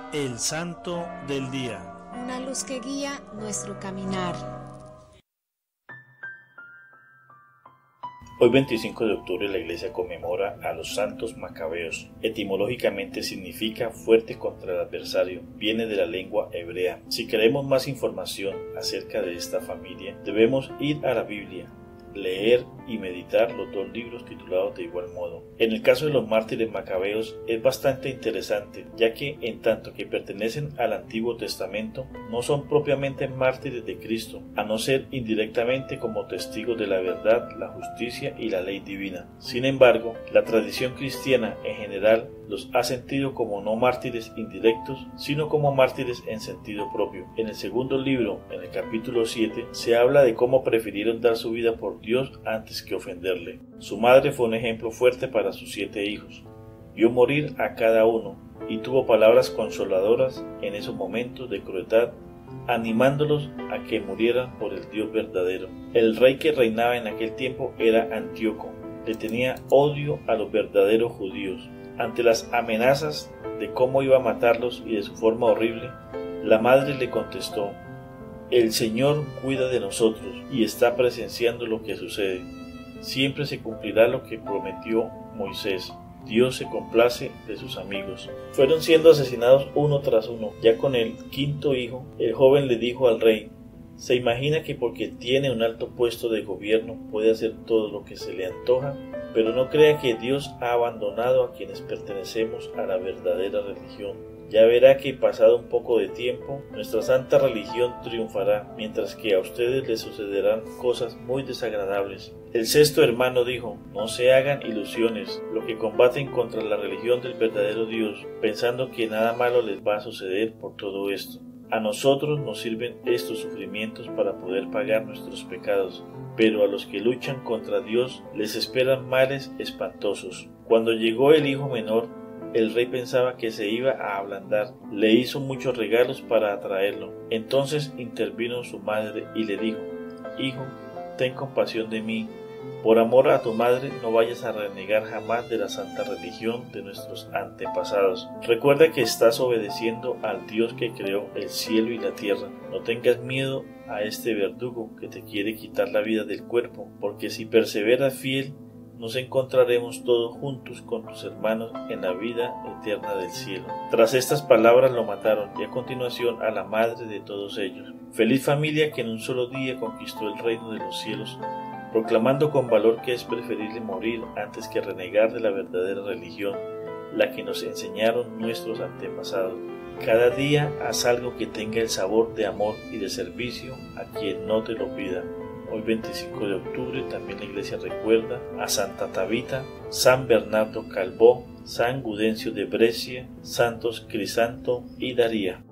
El Santo del Día. Una luz que guía nuestro caminar. Hoy 25 de octubre la Iglesia conmemora a los santos macabeos. Etimológicamente significa fuerte contra el adversario. Viene de la lengua hebrea. Si queremos más información acerca de esta familia, debemos ir a la Biblia, leer y meditar los dos libros titulados de igual modo. En el caso de los mártires macabeos es bastante interesante, ya que en tanto que pertenecen al Antiguo Testamento, no son propiamente mártires de Cristo, a no ser indirectamente como testigos de la verdad, la justicia y la ley divina. Sin embargo, la tradición cristiana en general los ha sentido como no mártires indirectos, sino como mártires en sentido propio. En el segundo libro, en el capítulo 7, se habla de cómo prefirieron dar su vida por Dios antes que ofenderle. Su madre fue un ejemplo fuerte para sus 7 hijos. Vio morir a cada uno y tuvo palabras consoladoras en esos momentos de crueldad, animándolos a que murieran por el Dios verdadero. El rey que reinaba en aquel tiempo era Antíoco. Le tenía odio a los verdaderos judíos. Ante las amenazas de cómo iba a matarlos y de su forma horrible, la madre le contestó: el Señor cuida de nosotros y está presenciando lo que sucede. Siempre se cumplirá lo que prometió Moisés. Dios se complace de sus amigos. Fueron siendo asesinados uno tras uno. Ya con el 5.º hijo, el joven le dijo al rey: ¿se imagina que porque tiene un alto puesto de gobierno puede hacer todo lo que se le antoja? Pero no crea que Dios ha abandonado a quienes pertenecemos a la verdadera religión. Ya verá que pasado un poco de tiempo, nuestra santa religión triunfará, mientras que a ustedes les sucederán cosas muy desagradables. El 6.º hermano dijo: no se hagan ilusiones, los que combaten contra la religión del verdadero Dios, pensando que nada malo les va a suceder por todo esto. A nosotros nos sirven estos sufrimientos para poder pagar nuestros pecados, pero a los que luchan contra Dios les esperan males espantosos. Cuando llegó el hijo menor, el rey pensaba que se iba a ablandar. Le hizo muchos regalos para atraerlo. Entonces intervino su madre y le dijo: hijo, ten compasión de mí. Por amor a tu madre no vayas a renegar jamás de la santa religión de nuestros antepasados. Recuerda que estás obedeciendo al Dios que creó el cielo y la tierra. No tengas miedo a este verdugo que te quiere quitar la vida del cuerpo, porque si perseveras fiel, nos encontraremos todos juntos con tus hermanos en la vida eterna del cielo. Tras estas palabras lo mataron y a continuación a la madre de todos ellos. Feliz familia que en un solo día conquistó el reino de los cielos, proclamando con valor que es preferible morir antes que renegar de la verdadera religión, la que nos enseñaron nuestros antepasados. Cada día haz algo que tenga el sabor de amor y de servicio a quien no te lo pida. Hoy 25 de octubre también la iglesia recuerda a Santa Tabita, San Bernardo Calvó, San Gudencio de Brescia, Santos Crisanto y Daría.